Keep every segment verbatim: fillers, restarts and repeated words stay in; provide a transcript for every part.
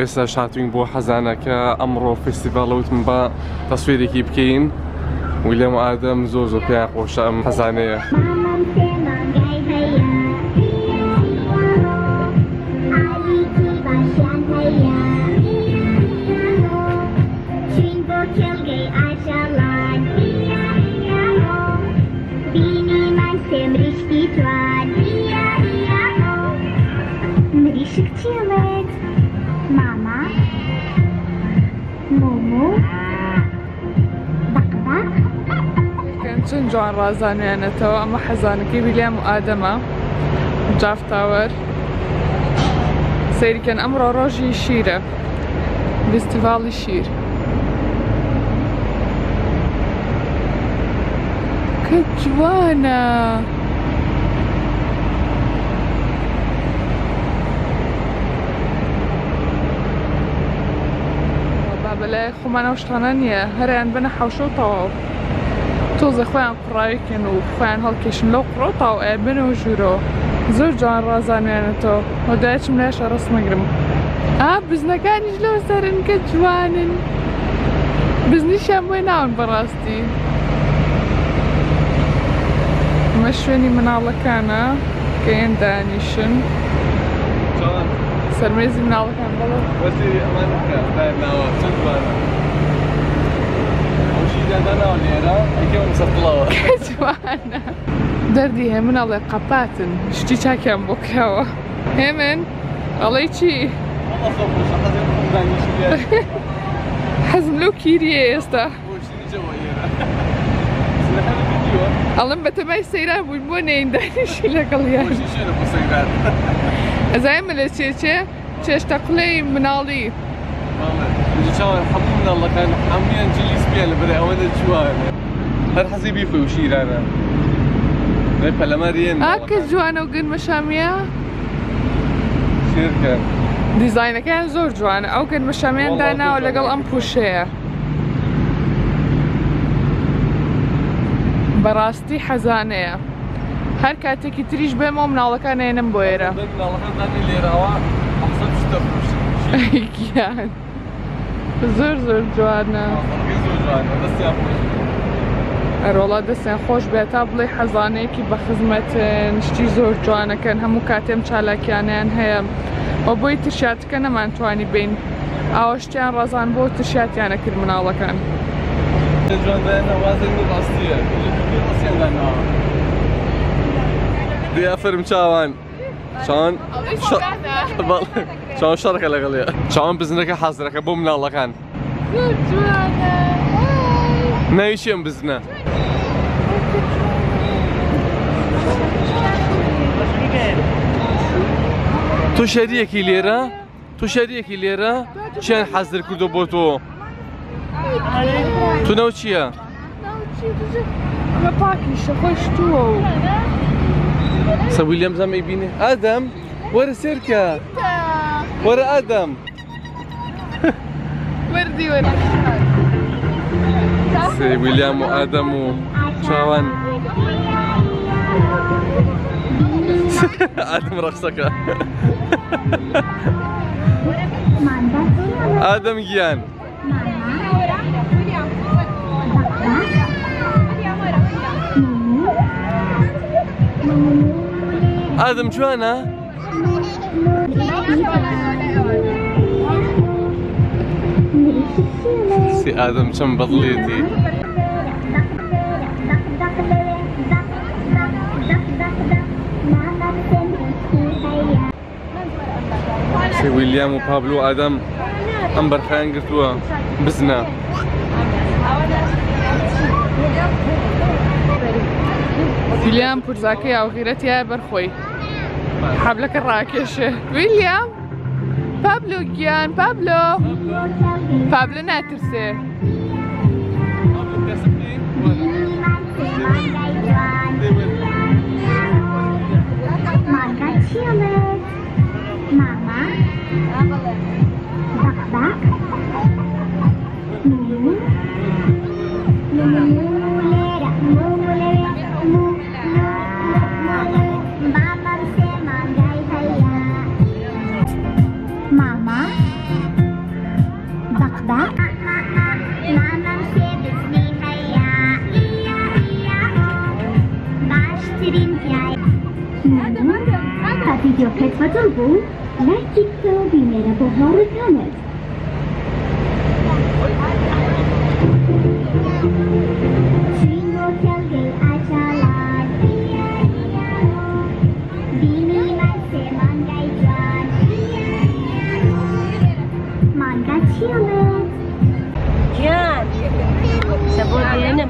ئێستا هاتوین بۆ حەزانەکە ئەمڕۆ فێستیڤاڵەوتم بە تەسویرێکی بکەین ویلیام و ئادەم زۆر زۆر پێیان خۆشە ئەم حەزانەیە. ماما مومو بقبق كان چەند جوان ڕازانوێنێتەوە ئەمە حەزانەکەی ویلیام و ئادەمە جاف تاوەر سەیریکەن ئەمڕۆ ڕۆژی شیرە فێستیڤاڵی شیر کە جوانە بەلای خۆمانە شتانە نییە هەریان بنە حەوشە و تەواو تۆزە خۆیان قوڕاویکەن و خۆیان هەڵکێشن لەو قوڕۆ تاو ئێ بنە و ژوورۆ زۆر جوان ڕازانوێنێتەوە هۆدایچم لێشە ڕست نەگرم ئا بزنەکانیش لەو سەرن کە جوانن بزنیشیان بۆی ناون بەڕاستی ئەمە شوێنی مناڵەکانە کە هێن دانیشن سەرمێزی مناڵەکان بەڵێ وەسیری ئەمان بکە ناوە چەند جوانە ئەوشی داداناوە لێرە ئەیکەوە سەرقڵەوە کە جوانە دەردی هەیە مناڵێ قەپاتن شتی چاکیان بۆ کراوە هێمن ئەڵەی چی حەزم لەو کیریە ئێستا ئەڵم بەتەمای سەیران بووین بۆ نەین دانیشی لەگەڵیان ئەزایمە لە چێچێ چێشتە قلەی مناڵی چاوان هەموو مناڵەکان هەموویان جلی سپیان لەبەرێ ئەوەندە جوانە هەر حەزی بیخۆی و شیرانە لای پەلەمەریێن ئا کە جوانە و گەنمەشامیە شێرکە دیزاینەکەیان زۆر جوانە ئەو گەنمەشامیان داناوە لەگەڵ ئەم پوشەیە بەڕاستی حەزانەیە هەر کاتێکی تریش بێمەوە مناڵەکان هێنم بۆ ئێرە گیان زۆر زۆر جوانە ئەرۆڵا دەستیان خۆش بێتا بڵێ حەزانەیەکی بە خزمەتن شتی زۆر جوانەکەن هەموو کاتێم چالاکیانیان هەیە و بۆی ترشاتەکە نەمانتوانی بین ئاوە شتیان ڕەزان بۆ ترشاتیانە کرد مناڵەکان دیافرم چاوان چاوان چاوان شەڕەکە لەگەڵێ چاوان بزنەکە حەزرەکە بۆ مناڵەکان ناوی چی ئەم بزنە؟ تۆ شەریەکی لێرە؟ تۆ شەریەکی لێرە؟ چیان حەزر کردو بۆ تۆ؟ تو ناو چییە؟ ئەمە پاکیشە خۆی شتووە و سە ویلیام زەم ئەیبینێ ئادەم وەرە سێرکە وەرە ئادەم وەردی وەرە سێ ویلیام و ئادەم و چاوان ئادەم ڕەقسەکە ئادەم گیان ئادەم جوانە؟ سی ئادەم چەند بەدڵێتی سی ویلیام و پابلو و ئادەم ئەم بەرخایان گرتووە بزنە ویلیام پورزاکەی ئاوغیرەتیایە بەرخۆی حەبلەکە ڕاکێشێ ویلیام پابلۆ گیان پابلۆ پابلۆ ناترسێ Mama بق بق ماما سيبتني هيا إيا إيا باشترين فيها فيديو خدمة البو لا تكتب بميرا بهار كانت Tringo telgay ajalan Iya iya Bini manse mangay dyan Iya iya Manga chillet Jan Sabot benim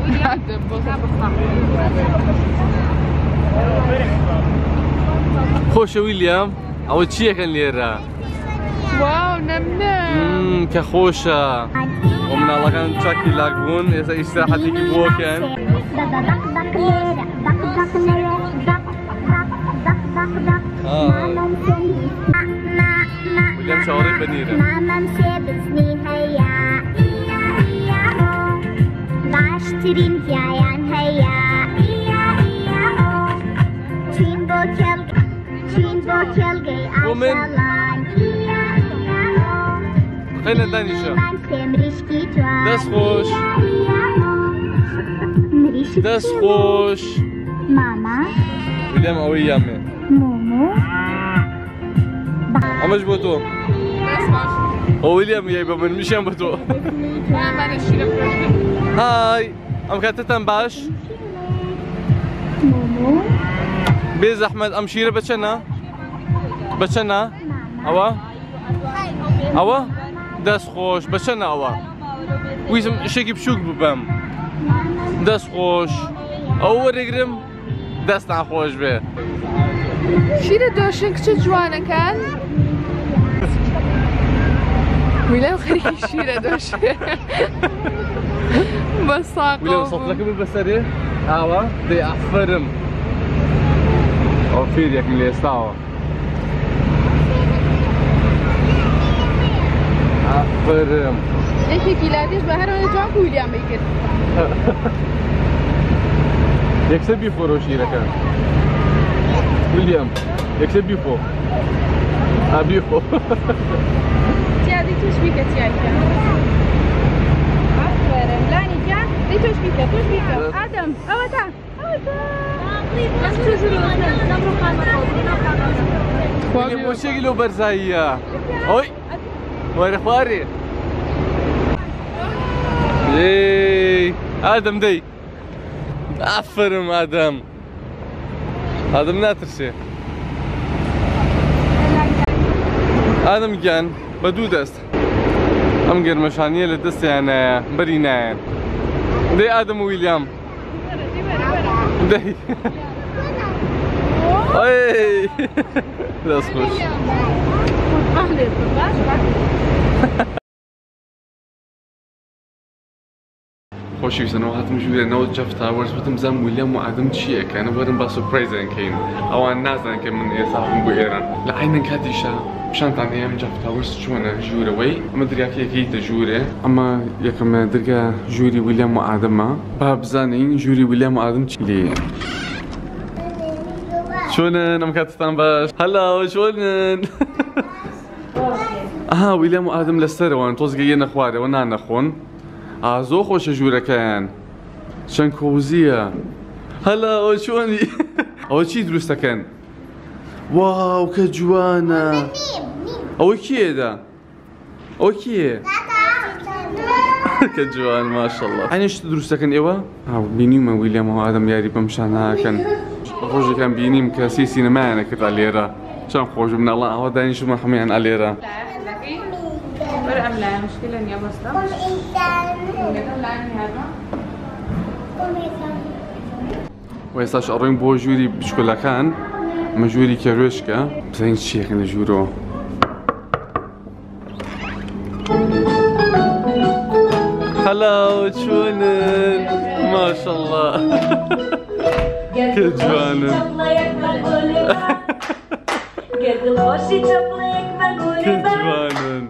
خوش ویلیام ئەوە چیەکەن لێرە؟ واو نەمنە کە خۆشە بۆ مناڵەکان چاکی لاک بوون ئێستا ئیستراحەتێکی بۆکەن Baba bak bak lera Bak bak lera Bak bak bak bak bak Mamam seni Ma ma ma ویلیام چاوەڕێی بەنیرە Mamam سيبتني هيا إيا إيا باشترين فيايان هيا إيا إيا Tringo telgay Tringo telgay ajalan إيا إيا خەینە دانیشە Manse mrişki tuan دەست خۆش Mrişki دەست خۆش Mama ویلیام ئەوەی یامێ Momo ئەمەش بۆ تۆ ئەو ویلیام یای بە من میشیان بە تۆ های ئەم کاتتان باش Momo بێ زەحمەت ئەم شیرە بە چەنە؟ بە چەنە؟ ئەوە؟ ئەوە؟ دەست خۆش بە چەنە ئەوە؟ ویستم شتێکی بچووک ببەم دەست خۆش ئەو وەرەگرم دەستان خۆش بێ شیرە دۆشن کچە جوانەکان ویلام خەریکی شیرە دۆشن بە ساقۆ ویلیام سەڵتەکە بێ بەسەرێ ئاوە دەی ئافەرم ئەو فێریەکم لێ ئێستاوە ئافەرم یەکێکی لادێش بە هەرەوەی جوان و ویلیام بیکرد یەکسەر بیخۆرە شیرەکە ویلیام یەکسەر بیخۆ ئا بیخۆ تیادی توش بیکە تیادیکە ئافەرم لانی جان دی توش بیکە توش بیکە ئادەم ئەوە تا ئەوە تا ویلیام بۆچێکی لەو بەرزاییە ئۆی وەرە خوارێ یێی ئادەم دەی ئافەرم ئادەم ئادەم ناترسێ ئادەم گیان بە دوو دەست ئەم گەرمەشانیە لە دەستیانایە بەری نایەن دەی ئادەم و ویلیام دەی ئۆی دەست خۆش خۆشەویستانەوە هاتم ژوورێنەوە جەف تاوەرز بتم زەم ویلیام و ئادەم چیەکەنە وەرن با سورپرایزیان کەین ئەوان نازانن کە من ئێستا هاتم بۆ ئێران لە عینەن کاتیشە پیشانتان هەیە جەف تاوەرز چۆنە ژوورەوەی ئەمە دریاکەیەکەیتە ژوورێ ئەمە یەکەم دەرگا ژووری ویلیام و ئادەمە با بزانین ژووری ویلیام و ئادەم چی لێیە چۆنن ئەم کاتتان باش هەلاو چۆنن ئاها ویلیام و ئادەم لەسەرەوەن تۆزگە یە نەخوارەوە نانەخۆن ئا زۆر خۆشە ژوورەکەیان چەند کۆزیە هەلا ئەوە چۆنی ئەوە چی دروستەکەن واو کە جوانە ئەوە کێدا ئەوە کێ کە جوان ماشەڵڵا ئەنی شت دروستەکەن ئێوە بینیمە ویلیام و ئادەم یاری بەم شانەکەن ڕۆژێکان بینیم کە سی سینەمایانە کردە لێرە چەند خۆش منەڵە ئەوە دانیشتمە هەموویان ئەلێرە أم لا مشكلة يا بسطة وێستاش ئەڕۆین بۆ ژووری بچکۆلەکان ئەمە ژووری کێروێشکە بزانین چیەکەن لە ژوورەوە هەلاو چۆنن ماشەڵڵا کە جوانن کە جوانن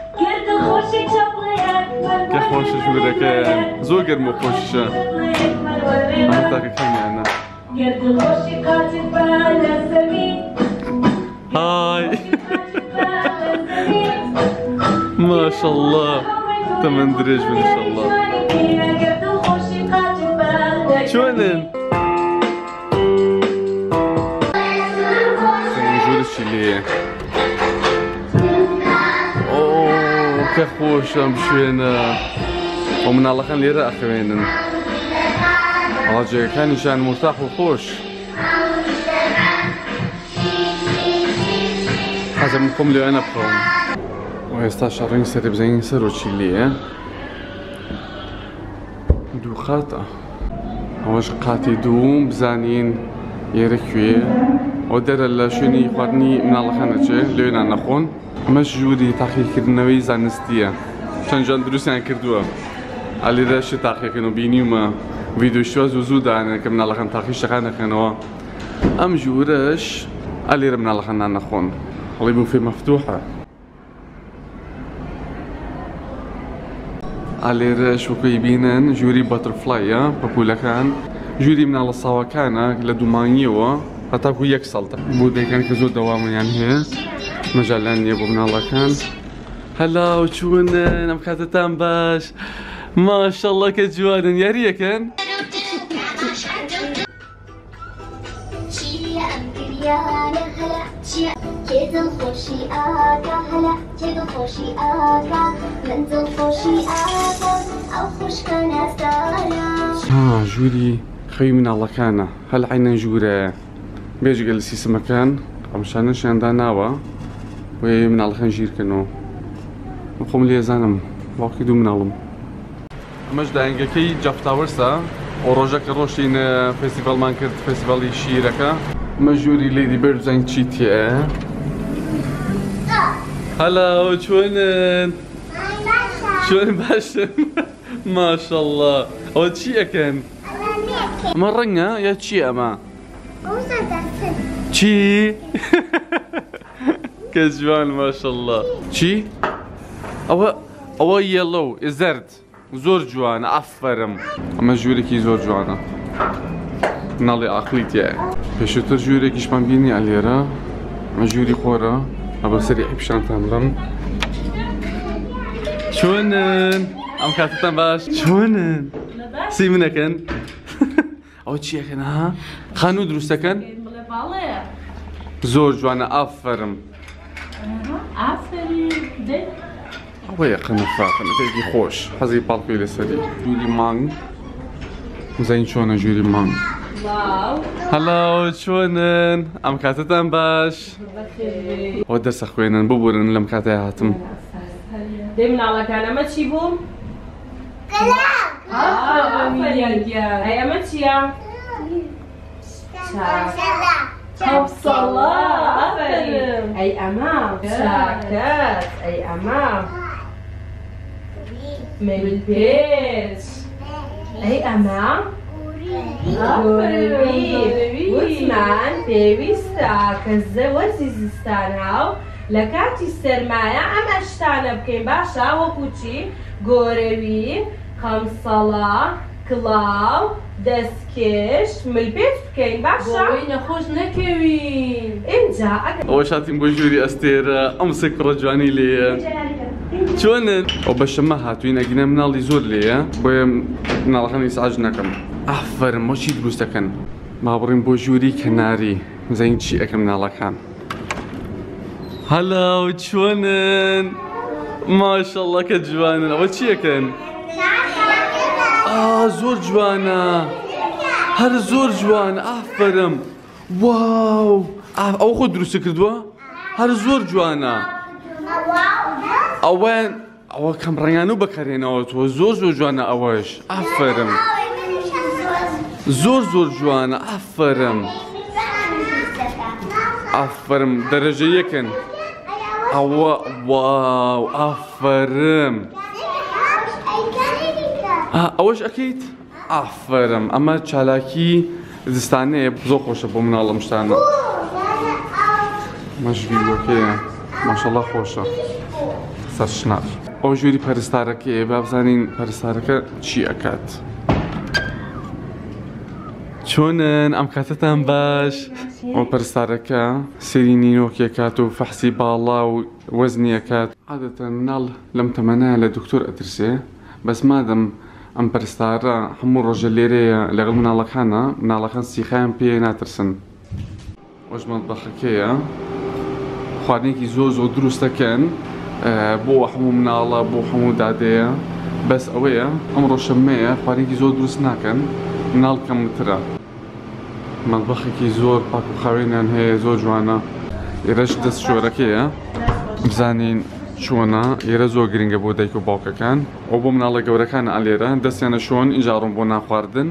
کە خۆشە ژوورەکەیان زۆر گەرم و خۆشیشە ئەمە تاکە کەمیانە های ما شاء الله تمن دريج ما شاء الله. شلونن؟ نقول الشيء اوه كخوش مشينا ومن الله خلي لي اخوين راجع كان شان مرتاح وخوش حسب منكم لي انا بخوم ويستشعرين سرب زين سرو تشيليه دو خاطئ واش قاتي دوم بزانين يركوي ودر لشوني خارني من الله خانجي لينا نخون مش جودي تحقيق كردنوي زانستيه چند جان دروسیان کردووە ئەلی دەشی تاقیەکەن و بینیومە ڤیدیۆ زوو داهێنن کە مناڵەکان تاقی شتەکان دەکەنەوە ئەم ژوورەش ئەلێرە مناڵەکانان نەخۆن هەڵی بوفێ مەفتوحە ئەلێرەش وەکوی بینن ژووری بەترفڵایە پەپولەکان ژووری مناڵە ساوەکانە لە دوومانیەوە هەتاکو یەک ساڵتە بۆ دەیکان کە زۆر دەوامیان هەیە مەجالیان نییە بۆ مناڵەکان. هلا وشونن ام كاتتان باش ما شاء الله كجوانن يا ريكن ها جوري خي من الله كان هل عينا جورة بيجي جلسي سمكان مشان نشان داناوا ومن الله خنجير كنو نقوم لي زانم واقعي دو منالم مش دانگەکەی جەفتاوەرسە و ڕۆژەکە ڕۆشتین فێستیڤاڵمان کرد فێستیڤاڵی شیرەکە مەژووری لیدی بێرد زەنگ چی تێ هەلا چۆنن چۆن باشن ماشەڵڵا ئەوە چی ئەکەن ئەمە ڕەنگە یا چی ئەمە چی کە جوان ماشەڵڵا چی ئەوە ئەوە یەڵۆ زەرد زۆر جوانە ئافەرم ئەمە ژوورێکی زۆر جوانە مناڵی ئاقلی تێیە پێشووتر ژوورێکیشمان بینی ئەلێرە ئەمە ژووری خۆرە ئەبە سەری پیشانتان بڕم چۆنن ئەم کاتتان باش چۆنن سی منەکەن ئەوە چیەکەن ها خانوو دروستەکەن زۆر جوانە ئافەرم ئەوەیە قەنەفا قەنەفەیەکی خۆش حەزی پاڵپی لەسەری ژووری مانگ زەین چۆنە ژووری مانگ هەڵاو چۆنن ئەم کاتتان باش ئەوە دەسە خوێنن ببورن لەم کاتەیە هاتم دێ مناڵەکان ئەمە چی بوو؟ ئەی ئەمە چییە؟ چاوسەڵە ئەی ئەمە چاکەت ئەی ئەمە ملپێچ ئەی ئەمە وتمان پێویستە کە وەرزی زستانە و لە کاتی سەرمایە ئەم ئەشتانە بکەین باشە وەکو چی گۆرەوی قەمسەڵە کڵاو دەستکێش ملپێچ بکەین باشە نەخۆش نەکەوین ئینجا ئەوە شاتیم بۆ ژووری ئەستێرە ئەم سێ کوڕە جوانی لێیە چۆنن ئەو بەشەمە هاتووین ئەگینە مناڵی زۆر لێیە بۆیە مناڵەکانی سعاج نەکەم ئافەرم بۆ چی دروست دەکەن با بڕین بۆ ژووری کەناری زەین چی ئەەکەم مناڵەکان هەلاو چۆنن ماشەڵڵا کە جوانن ئەوە چی ئەەکەن زۆر جوانە هەر زۆر جوانە ئافەرم واو ئەوە خۆ دروستە کردووە هەر زۆر جوانە ئەوەن ئەوە کەم ڕەنگان و بەکارێنەوە تۆ زۆر زۆر جوانە ئەوەش ئافەرم زۆر زۆر جوانە ئافەرم ئافەرم دەرەجە یەکن ئەوە واو ئافەرم ئەوەش ئەکەیت ئافەرم ئەمە چالاکی زستانەیە زۆر خۆشە بۆ مناڵەم شتانە مەژوی وەکەیە ماشەڵڵا خۆشە سەرشناف ئەو ژووری پەرستارەکەیە با بزانین پەرستارەکە چی ئەکات چۆنن ئەم کاتتان باش ئەو پەرستارەکە سێری نینۆکیەکات و فەحسی باڵا و وەزنیەکات عادەتەن مناڵ لەم تەمەنایە لە دکتۆر ئەترسێ بەس مادەم ئەم پەرستارە هەموو ڕۆژە لێرەیە لەگەڵ مناڵەکانە مناڵەکان سیخایان پێ ناترسن وەش مەتبەخەکەیە خواردنێکی زۆر زۆر دروستەکەن بۆ هەموو مناڵە بۆ هەموو دادەیە بەس ئەوەیە ئەمڕۆ شەممەیە خواردنێکی زۆر دروست ناکەن مناڵ کەمترە مەتبەخێکی زۆر پاک و خاوێنیان هەیە زۆر جوانە ئێرەش دەست شۆرەکەیە بزانین چۆنە ئێرە زۆر گرنگە بۆ دایک و باوکەکان ئەو بۆ مناڵە گەورەکانە ئالێرە دەستیانە شۆن ئینجا ڕۆن بۆ ناخواردن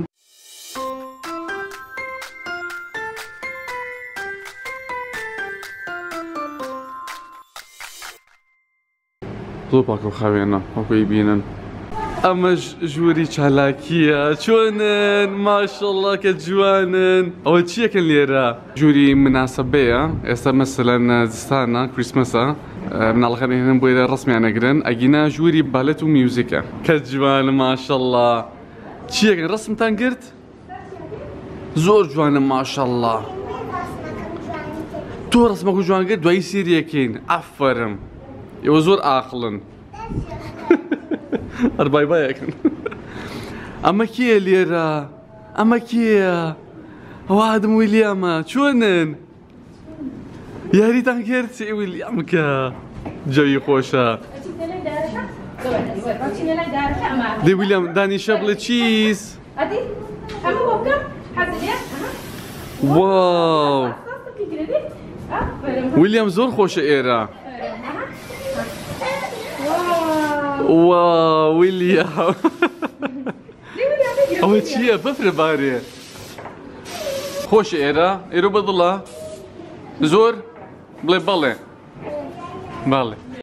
زۆر پاک و خاوێنە وەکوی بینن ئەمەش ژووری چالاکیە چۆنن ماشەڵڵا کە جوانن ئەوە چیەکەن لێرە ژووری مناسبەیە ئێستا مەسەلەن زستانە کریسمەسە مناڵەکان هێنن بۆ ئێرە ڕسمیان نەگرن ئەگینا ژووری بالەت و میوزیکە کە جوانە ماشەڵڵا چیەکەن ڕسمتان گرت؟ زۆر جوانە ماشەڵڵا تۆ ڕسمەکە جوان کرد دوایی سێریەکەین ئافەرم ئێوە زۆر ئاقڵن هەر بای بایەکەن ئەمە کێیە لێرە؟ ئەمە کێیە؟ ئەوە ئادەم ویلیامە چۆنن؟ یاریتان کرد چی ویلیامکە جەوی خۆشە دەی ویلیام دانیشە بڵێ چیز؟ واو ویلیام زۆر خۆشە ئێرە واو ویلیام ئەوە چییە بەفرە بارێ خۆشە ئێرە ئێرە بەدڵە زۆر بڵێ بەڵێ باڵێ